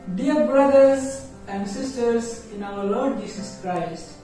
Dear brothers and sisters in our Lord Jesus Christ,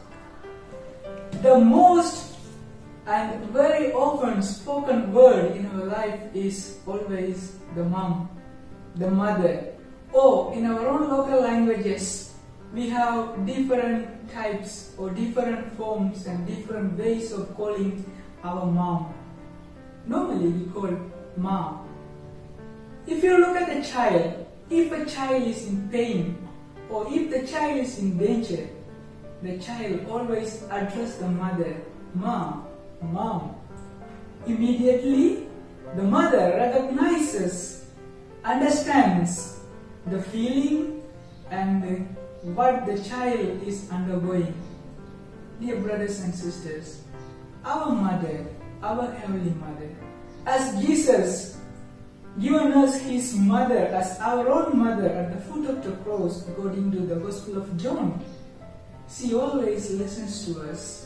the most and very often spoken word in our life is always the mom, the mother. Or in our own local languages, we have different types or different forms and different ways of calling our mom. Normally we call mom. If you look at a child, if a child is in pain or if the child is in danger, the child always addresses the mother, mom, mom. Immediately, the mother recognizes, understands the feeling and what the child is undergoing. Dear brothers and sisters, our mother, our heavenly mother, as Jesus given us his mother as our own mother at the foot of the cross according to the Gospel of John, she always listens to us.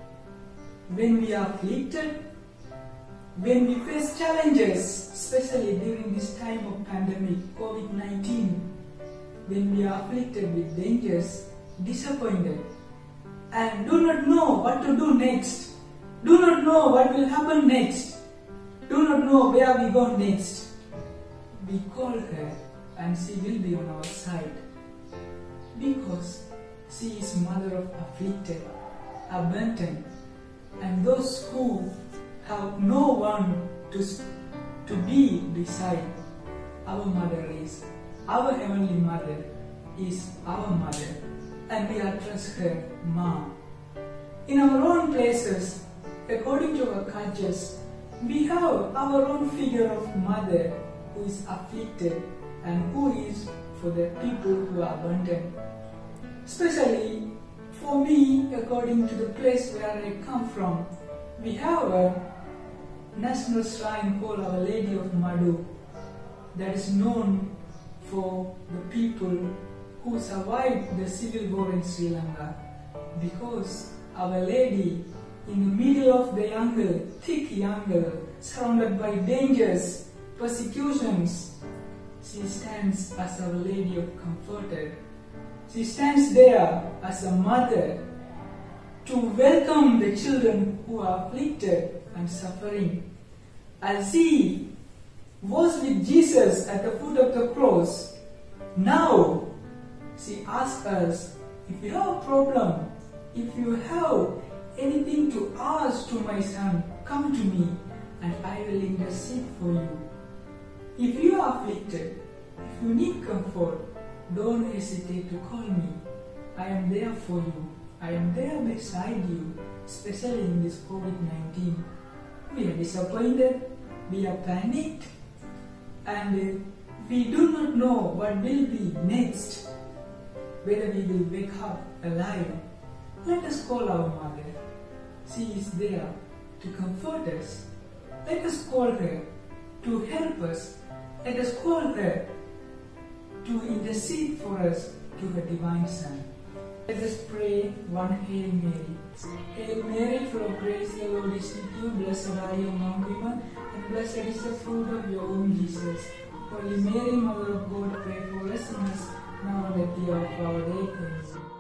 When we are afflicted, when we face challenges, especially during this time of pandemic, COVID-19, when we are afflicted with dangers, disappointed, and do not know what to do next, do not know what will happen next, do not know where we go next, we call her and she will be on our side, because she is mother of afflicted, abandoned, and those who have no one to be beside. Our mother is, our heavenly mother is our mother, and we address her mom. In our own places, according to our cultures, we have our own figure of mother who is afflicted and who is for the people who are abandoned. Especially for me, according to the place where I come from, we have a national shrine called Our Lady of Madhu that is known for the people who survived the civil war in Sri Lanka, because Our Lady, in the middle of the jungle, thick jungle, surrounded by dangers, persecutions, she stands as Our Lady of Comforter. She stands there as a mother to welcome the children who are afflicted and suffering. As she was with Jesus at the foot of the cross, now she asks us, if you have a problem, if you have anything to ask to my son, come to me and I will intercede for you. If you are afflicted, if you need comfort, don't hesitate to call me. I am there for you. I am there beside you, especially in this COVID-19. We are disappointed, we are panicked, and we do not know what will be next, whether we will wake up alive. Let us call our mother. She is there to comfort us. Let us call her to help us. Let us call her to intercede for us to her divine Son. Let us pray one Hail Mary. Hail Mary, full of grace, the Lord is with you. Blessed are you among women, and blessed is the fruit of your womb, Jesus. Holy Mary, Mother of God, pray for us sinners, now and at the hour of our death. Amen.